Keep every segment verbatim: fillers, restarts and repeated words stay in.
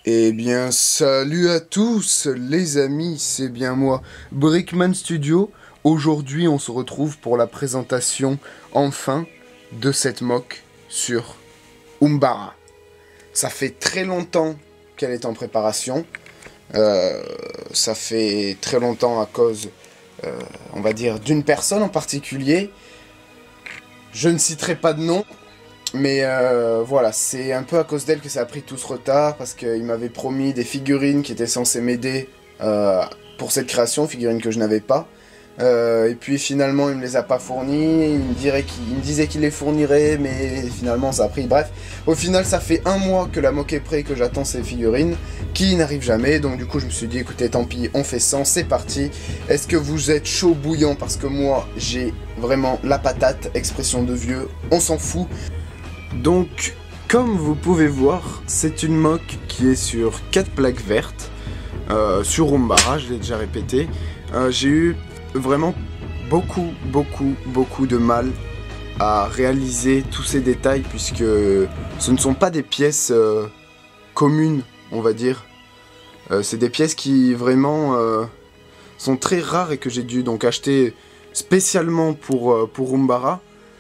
Eh bien, salut à tous les amis, c'est bien moi, Brickman Studio. Aujourd'hui, on se retrouve pour la présentation, enfin, de cette mock sur Umbara. Ça fait très longtemps qu'elle est en préparation. Euh, ça fait très longtemps à cause, euh, on va dire, d'une personne en particulier. Je ne citerai pas de nom. Mais euh, voilà, c'est un peu à cause d'elle que ça a pris tout ce retard, parce qu'il m'avait promis des figurines qui étaient censées m'aider euh, pour cette création, figurines que je n'avais pas. Euh, et puis finalement, il me les a pas fournies, il me, dirait qu'il, il me disait qu'il les fournirait, mais finalement ça a pris, bref. Au final, ça fait un mois que la mock est prête, que j'attends ces figurines, qui n'arrivent jamais, donc du coup je me suis dit, écoutez, tant pis, on fait ça, c'est parti. Est-ce que vous êtes chaud bouillant, parce que moi, j'ai vraiment la patate, expression de vieux, on s'en fout. Donc, comme vous pouvez voir, c'est une mock qui est sur quatre plaques vertes, euh, sur Umbara, je l'ai déjà répété. Euh, j'ai eu vraiment beaucoup, beaucoup, beaucoup de mal à réaliser tous ces détails, puisque ce ne sont pas des pièces euh, communes, on va dire. Euh, c'est des pièces qui vraiment euh, sont très rares et que j'ai dû donc acheter spécialement pour, euh, pour Umbara.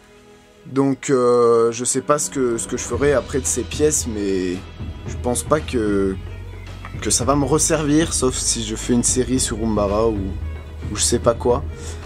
Donc euh, je sais pas ce que, ce que je ferai après de ces pièces, mais je pense pas que, que ça va me resservir, sauf si je fais une série sur Umbara ou, ou je sais pas quoi.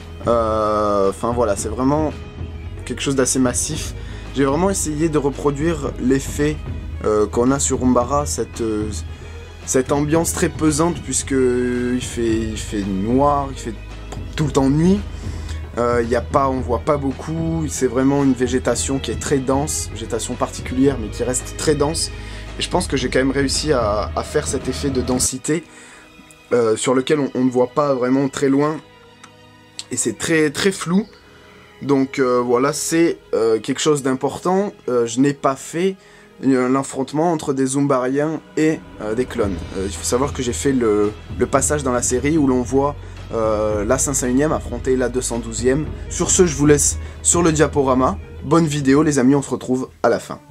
Euh, enfin voilà, c'est vraiment quelque chose d'assez massif. J'ai vraiment essayé de reproduire l'effet euh, qu'on a sur Umbara, cette, euh, cette ambiance très pesante, puisque il fait, il fait noir, il fait tout le temps nuit. Euh, y a pas, on voit pas beaucoup, c'est vraiment une végétation qui est très dense, végétation particulière mais qui reste très dense. Et je pense que j'ai quand même réussi à, à faire cet effet de densité euh, sur lequel on, on ne voit pas vraiment très loin. Et c'est très très flou. Donc euh, voilà, c'est euh, quelque chose d'important. Euh, je n'ai pas fait euh, l'affrontement entre des Umbariens et euh, des clones. Euh, il faut savoir que j'ai fait le, le passage dans la série où l'on voit Euh, la cinq cent unième affronter la deux cent douzième. Sur ce, je vous laisse sur le diaporama. Bonne vidéo les amis, on se retrouve à la fin.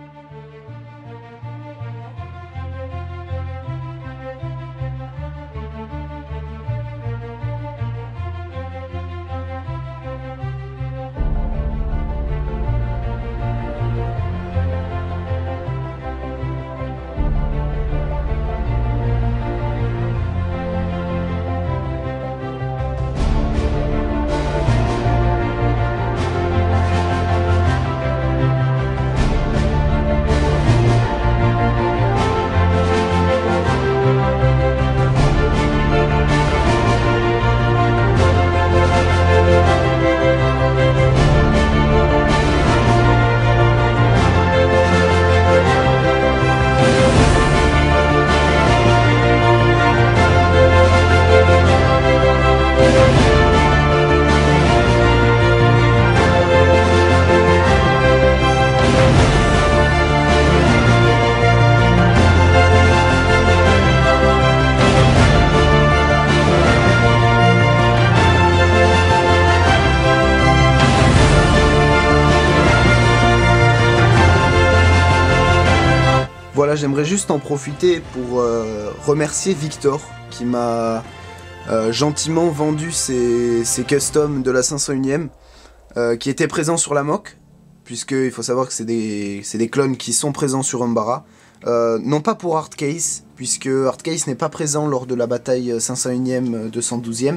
Voilà, j'aimerais juste en profiter pour euh, remercier Victor qui m'a euh, gentiment vendu ses, ses customs de la cinq cent unième euh, qui étaient présents sur la mock, puisqu'il faut savoir que c'est des, c'est des clones qui sont présents sur Umbara. Euh, non pas pour Hardcase, puisque Hardcase n'est pas présent lors de la bataille cinq cent unième deux cent douzième.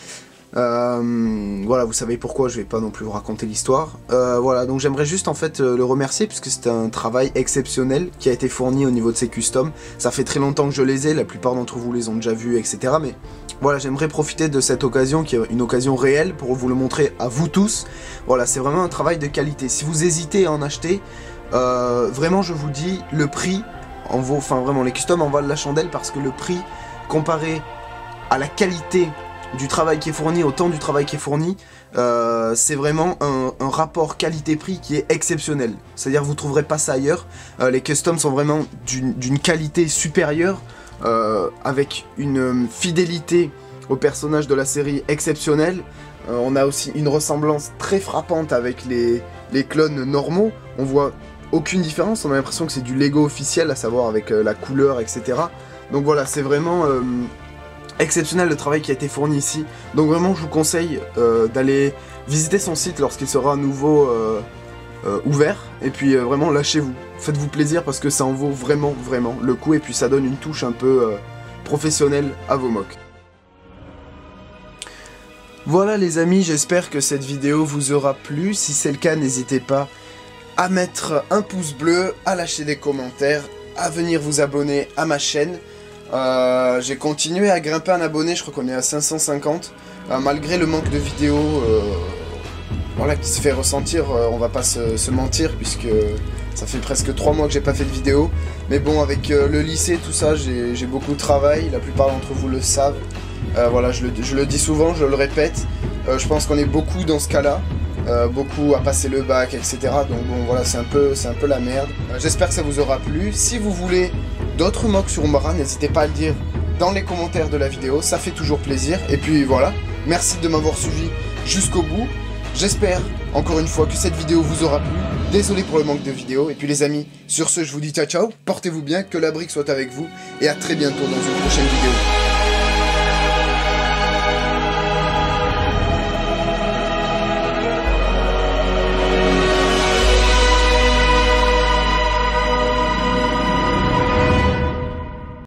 Euh, voilà, vous savez pourquoi, je vais pas non plus vous raconter l'histoire. Euh, voilà, donc j'aimerais juste en fait le remercier puisque c'est un travail exceptionnel qui a été fourni au niveau de ses customs. Ça fait très longtemps que je les ai, la plupart d'entre vous les ont déjà vus, et cetera. Mais voilà, j'aimerais profiter de cette occasion qui est une occasion réelle pour vous le montrer à vous tous. Voilà, c'est vraiment un travail de qualité. Si vous hésitez à en acheter, euh, vraiment je vous dis, le prix en vaut, enfin vraiment les customs en valent la chandelle parce que le prix comparé à la qualité du travail qui est fourni, au temps du travail qui est fourni, euh, c'est vraiment un, un rapport qualité-prix qui est exceptionnel. C'est-à-dire vous trouverez pas ça ailleurs. Euh, les customs sont vraiment d'une qualité supérieure, euh, avec une fidélité au personnage de la série exceptionnelle. Euh, on a aussi une ressemblance très frappante avec les, les clones normaux. On voit aucune différence, on a l'impression que c'est du Lego officiel, à savoir avec euh, la couleur, et cetera. Donc voilà, c'est vraiment euh, exceptionnel le travail qui a été fourni ici. Donc vraiment, je vous conseille euh, d'aller visiter son site lorsqu'il sera à nouveau euh, euh, ouvert. Et puis euh, vraiment, lâchez-vous, faites-vous plaisir parce que ça en vaut vraiment, vraiment le coup. Et puis ça donne une touche un peu euh, professionnelle à vos mocs. Voilà les amis, j'espère que cette vidéo vous aura plu. Si c'est le cas, n'hésitez pas à mettre un pouce bleu, à lâcher des commentaires, à venir vous abonner à ma chaîne. Euh, j'ai continué à grimper un abonné, je crois qu'on est à cinq cent cinquante, euh, malgré le manque de vidéos euh, voilà, qui se fait ressentir, euh, on va pas se, se mentir, puisque ça fait presque trois mois que j'ai pas fait de vidéo. Mais bon, avec euh, le lycée, tout ça, j'ai beaucoup de travail, la plupart d'entre vous le savent. Euh, voilà, je le, je le dis souvent, je le répète, euh, je pense qu'on est beaucoup dans ce cas-là. Euh, beaucoup à passer le bac, et cetera. Donc bon, voilà, c'est un peu, c'est un peu la merde. Euh, J'espère que ça vous aura plu. Si vous voulez d'autres mocks sur Umbara, n'hésitez pas à le dire dans les commentaires de la vidéo, ça fait toujours plaisir. Et puis voilà, merci de m'avoir suivi jusqu'au bout. J'espère, encore une fois, que cette vidéo vous aura plu. Désolé pour le manque de vidéos. Et puis les amis, sur ce, je vous dis ciao ciao, portez-vous bien, que la brique soit avec vous, et à très bientôt dans une prochaine vidéo.